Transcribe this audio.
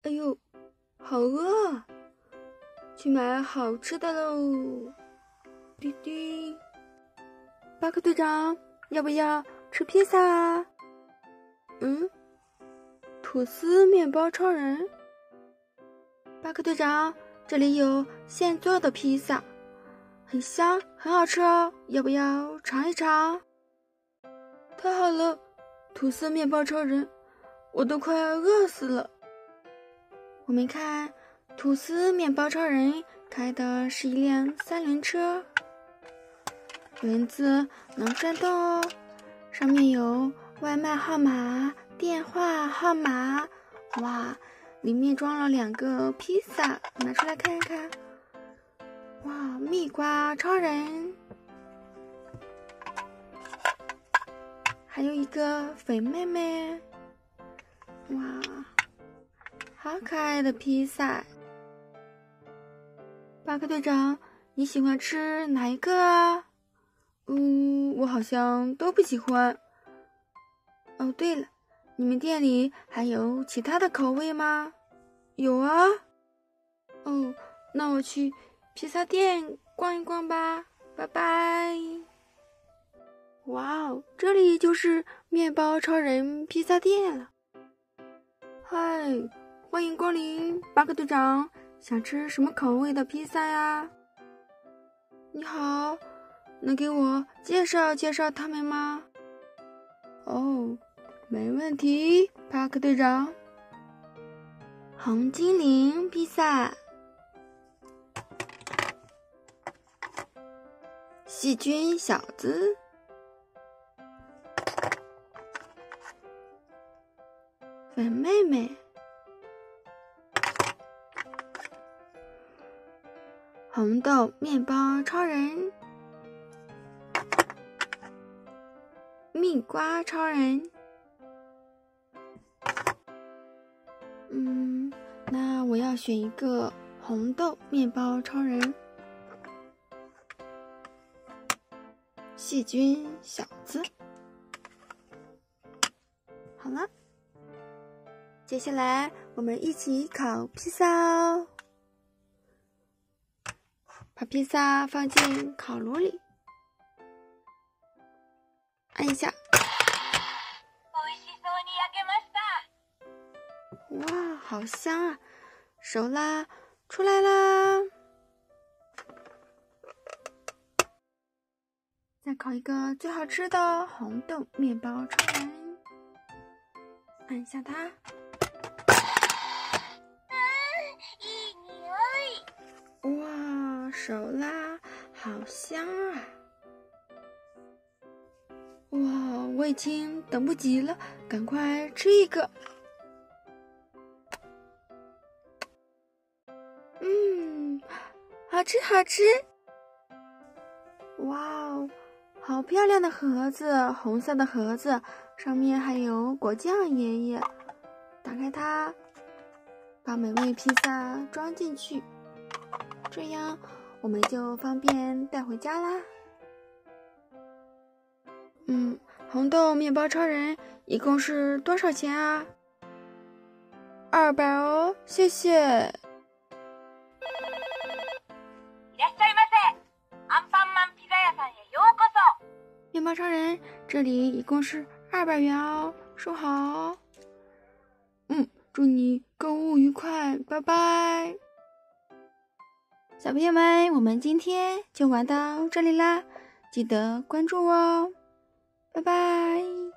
哎呦，好饿啊！去买好吃的喽！滴滴，巴克队长，要不要吃披萨啊？吐司面包超人。巴克队长，这里有现做的披萨，很香，很好吃哦，要不要尝一尝？太好了，吐司面包超人，我都快饿死了。我们看，吐司面包超人开的是一辆三轮车，轮子能转动哦，上面有外卖号码、电话号码。哇，里面装了2个披萨，拿出来看看。哇，蜜瓜超人，还有一个粉妹妹。哇，好可爱的披萨！巴克队长，你喜欢吃哪一个啊？我好像都不喜欢。哦，对了，你们店里还有其他的口味吗？有啊。哦，那我去披萨店逛一逛吧，拜拜。哇哦，这里就是面包超人披萨店了。嗨，欢迎光临，巴克队长，想吃什么口味的披萨呀？你好，能给我介绍介绍他们吗？哦，没问题，巴克队长。红精灵披萨，细菌小子，粉妹妹，红豆面包超人，蜜瓜超人。那我要选一个红豆面包超人。细菌小子。好了，接下来我们一起烤披萨哦。把披萨放进烤炉里，按一下。哇，好香啊！熟啦，出来啦！再烤一个最好吃的红豆面包超人，按一下它。哇，熟啦，好香啊！哇，我已经等不及了，赶快吃一个。好吃好吃！哇哦，好漂亮的盒子，红色的盒子，上面还有果酱爷爷。打开它，把美味披萨装进去，这样我们就方便带回家啦。红豆面包超人一共是多少钱啊？200哦，谢谢。面包超人，这里一共是200元哦，收好哦。祝你购物愉快，拜拜。小朋友们，我们今天就玩到这里啦，记得关注哦，拜拜。